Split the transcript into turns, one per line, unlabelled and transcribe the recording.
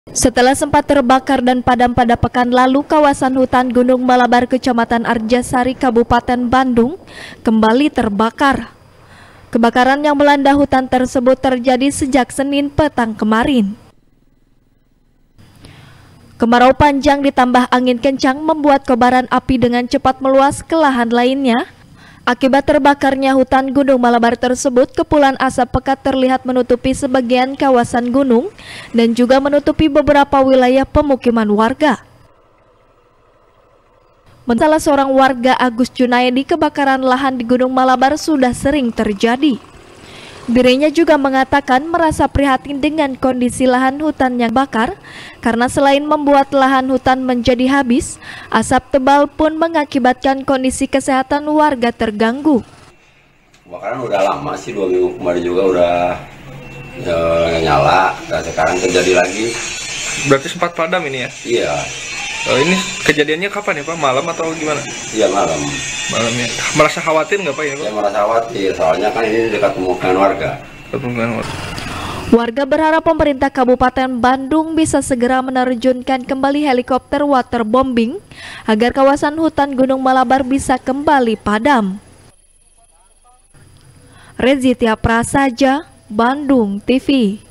Setelah sempat terbakar dan padam pada pekan lalu, kawasan hutan Gunung Malabar, Kecamatan Arjasari, Kabupaten Bandung, kembali terbakar. Kebakaran yang melanda hutan tersebut terjadi sejak Senin petang kemarin. Kemarau panjang ditambah angin kencang membuat kobaran api dengan cepat meluas ke lahan lainnya. Akibat terbakarnya hutan Gunung Malabar tersebut, kepulan asap pekat terlihat menutupi sebagian kawasan gunung dan juga menutupi beberapa wilayah pemukiman warga. Salah seorang warga, Agus Junaidi, kebakaran lahan di Gunung Malabar sudah sering terjadi. Dirinya juga mengatakan merasa prihatin dengan kondisi lahan hutan yang bakar karena selain membuat lahan hutan menjadi habis, asap tebal pun mengakibatkan kondisi kesehatan warga terganggu.
Kebakaran udah lama sih, 2 minggu kemarin juga udah nyala, dan sekarang terjadi lagi.
Berarti sempat padam ini ya?
Iya.
Ini kejadiannya kapan ya Pak? Malam atau gimana?
Iya, malam.
Malamnya. Merasa khawatir nggak Pak ini Pak?
Saya merasa khawatir, soalnya kan ini dekat pemukiman warga.
Warga berharap pemerintah Kabupaten Bandung bisa segera menerjunkan kembali helikopter waterbombing agar kawasan hutan Gunung Malabar bisa kembali padam. Rezitia Prasaja, Bandung TV.